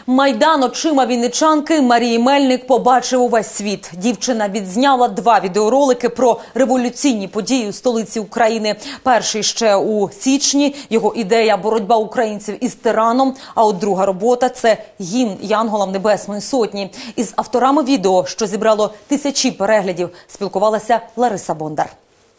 Майдан очима вінничанки Марії Мельник побачив увесь світ. Дівчина відзняла 2 відеоролики про революційні події у столиці України. Перший ще у січні. Його ідея – боротьба українців із тираном. А от друга робота – це гімн Янголам Небесної Сотні. Із авторами відео, що зібрало тисячі переглядів, спілкувалася Лариса Бондар.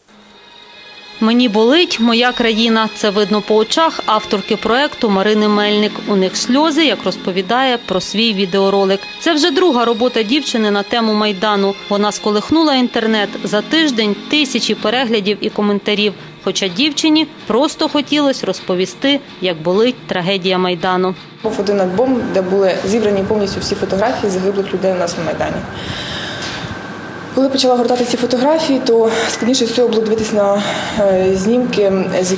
«Мені болить моя країна». Це видно по очах авторки проєкту Марини Мельник. У них сльози, як розповідає про свій відеоролик. Це вже друга робота дівчини на тему Майдану. Вона сколихнула інтернет. За тиждень тисячі переглядів і коментарів. Хоча дівчині просто хотілося розповісти, як болить трагедія Майдану. Був один альбом, де були зібрані повністю всі фотографії загиблих людей у нас на Майдані. Коли почала гортати ці фотографії, то складніше всього було дивитися на знімки, з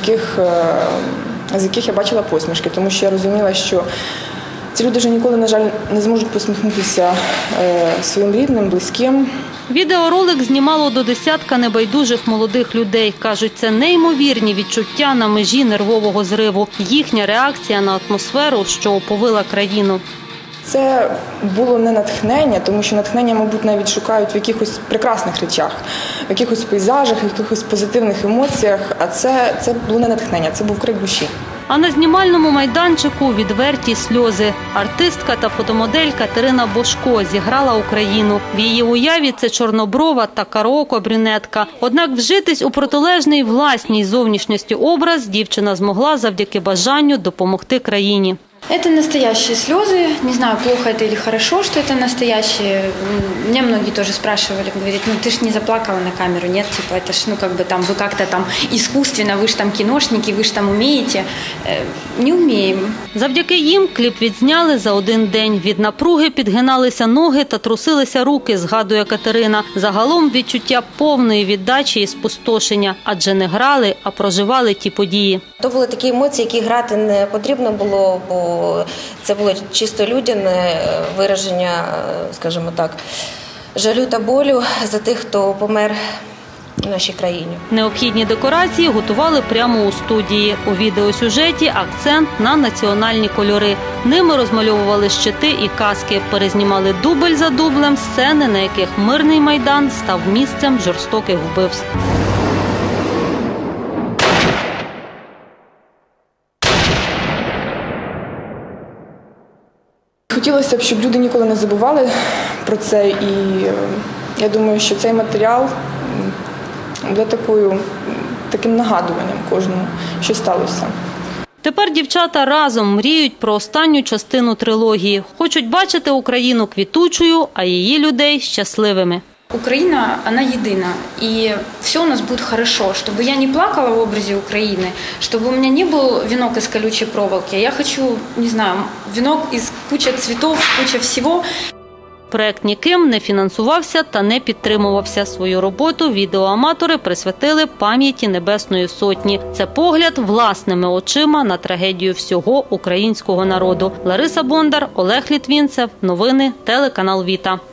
яких я бачила посмішки, тому що я розуміла, що ці люди вже ніколи, на жаль, не зможуть посміхнутися своїм рідним, близьким. Відеоролик знімало до десятка небайдужих молодих людей. Кажуть, це неймовірні відчуття на межі нервового зриву. Їхня реакція на атмосферу, що оповила країну. Це було не натхнення, тому що натхнення, мабуть, навіть шукають в якихось прекрасних речах, в якихось пейзажах, в якихось позитивних емоціях, а це було не натхнення, це був крик душі. А на знімальному майданчику відверті сльози. Артистка та фотомодель Катерина Бошко зіграла Україну. В її уяві це чорноброва та караоко брюнетка. Однак вжитись у протилежний власній зовнішності образ дівчина змогла завдяки бажанню допомогти країні. Это настоящие слезы. Не знаю, плохо это или хорошо, что это настоящие. Меня многие тоже спрашивали, говорят, ну ты ж не заплакала на камеру, нет, типа это ж, ну как бы там, вы как-то там искусственно, вы ж там киношники, вы ж там умеете. Не умеем. Завдяки їм кліп відзняли за один день. Від напруги підгиналися ноги та трусилися руки, згадує Катерина. Загалом відчуття повної віддачі і спустошення, адже не грали, а проживали ті події. То були такі емоції, які грати не потрібно було, бо це було чисто людяне вираження, скажімо так, жалю та болю за тих, хто помер в нашій країні. Необхідні декорації готували прямо у студії. У відеосюжеті акцент на національні кольори. Ними розмальовували щити і каски, перезнімали дубль за дублем сцени, на яких мирний Майдан став місцем жорстоких вбивств. Хотілося б, щоб люди ніколи не забували про це, і я думаю, що цей матеріал буде таким нагадуванням кожному, що сталося. Тепер дівчата разом мріють про останню частину трилогії. Хочуть бачити Україну квітучою, а її людей щасливими. Украина, она едина, и все у нас будет хорошо, чтобы я не плакала в образе Украины, чтобы у меня не был венок из колючей проволоки. Я хочу, не знаю, венок из кучи цветов, куча всего. Проект ніким не фінансувався та не підтримувався. Свою роботу відеоаматори присвятили пам'яті Небесної Сотні. Це погляд власними очима на трагедію всього українського народу. Лариса Бондар, Олег Літвінцев. Новини, телеканал Віта.